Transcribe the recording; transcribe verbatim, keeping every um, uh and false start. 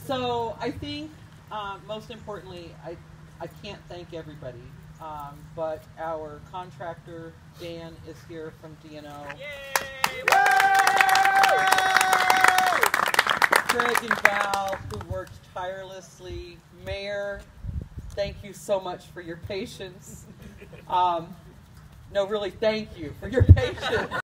So I think, um, most importantly, I, I can't thank everybody, um, but our contractor, Dan, is here from D and O. Yay! Craig and Val, who worked tirelessly. Mayor, thank you so much for your patience. Um, no, really, thank you for your patience.